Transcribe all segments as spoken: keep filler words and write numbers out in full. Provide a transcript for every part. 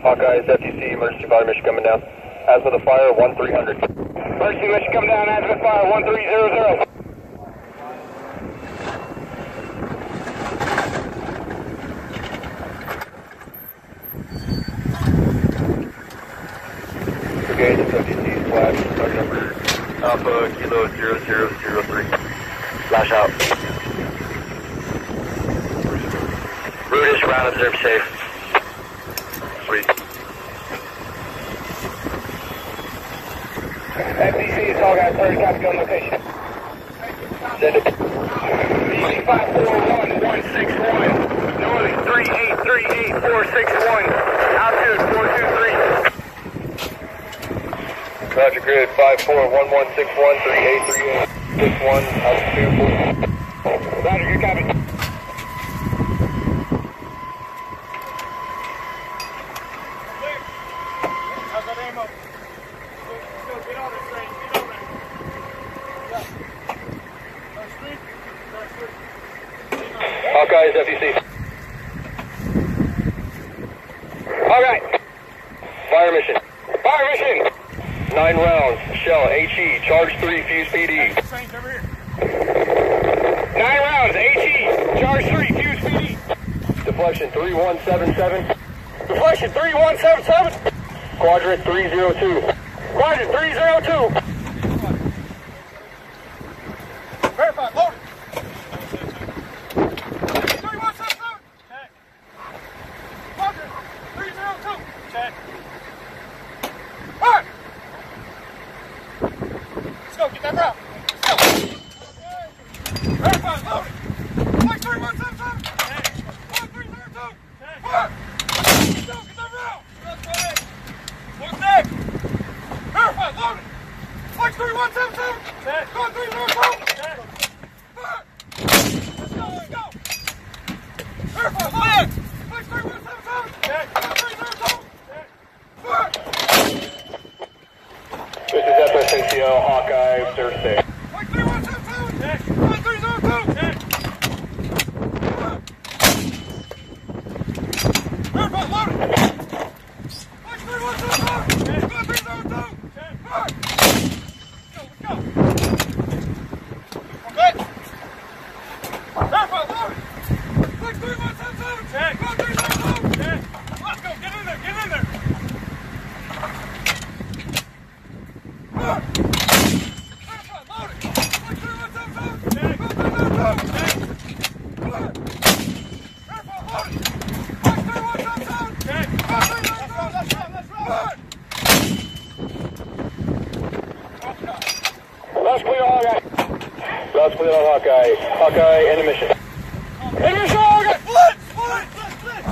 Hawkeye is F T C, emergency fire mission coming down. As for the fire, one three hundred. Emergency mission coming down, as for the fire, one three zero zero. Brigade is F T C, flash, target number Alpha Kilo zero zero zero three. Flash out. Route is round, observe safe. Sweet. F T C is all guys, third copy on location. Send it. B C five four one one six one. Northern three eight three eight four six one. Altitude four two three. Roger, grid five four one one six one three eight three eight six one. Altitude four. Roger, good copy. Hawkeye is F T C. Alright. Fire mission. Fire mission. Nine rounds. Shell H E. Charge three. Fuse P D. Nine rounds. H E. Charge three. Fuse P D. Deflection three one seven seven. Deflection three one seven seven. Quadrant three zero two. Quadrant three zero two. Verify. Loaded. three one seven seven. Check. Quadrant three zero two. Check. Alright. Let's go. Get that route. Let's go. Verify. Loaded. Like three one seven seven. Check. one three zero two. Check. Alright. Let's go. Get that route. Let's go. What's next? Verify. Loaded. Like three one seven seven. Check. one three zero two. Check. Let's go, let's go! Verify, loaded! Flex three one seven seven! Check! one three zero two! Check! This is F S N C O, Hawkeye, observe safe. Flex three one seven seven! Check! one three zero two! Check! Verify, loaded! Flex three one seven seven! Check! one three zero two! Check! Let's go, let's go! Okay! Verify, loaded! Flex three one seven seven! Check! one three zero two! Check! Let's go! Get in there! Get in there! Verify, loaded! Flex three one seven seven! Check! one three zero two! Check! Verify, loaded! Flex three one seven seven! Check! one three zero two! Let's run! Let's run! Last clear on Hawkeye. Last clear on Hawkeye. Hawkeye, end of mission. End of mission, Hawkeye! Split! Split! Split!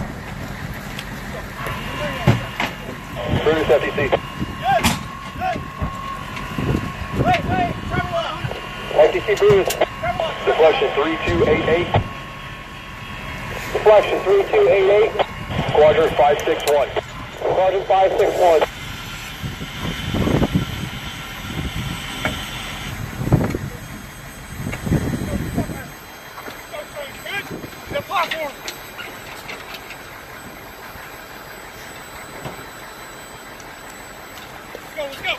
Split! Bruce, F T C. Good! Good! Wait, wait! Travel up! F T C Bruce. Travel up! Deflection three two eight eight. Deflection three two eight eight. Quadrant five six one. Quadrant five six one. The platform! Let's go, let's go!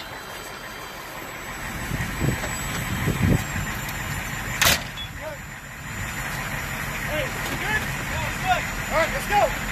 Hey, you good? Alright, let's go!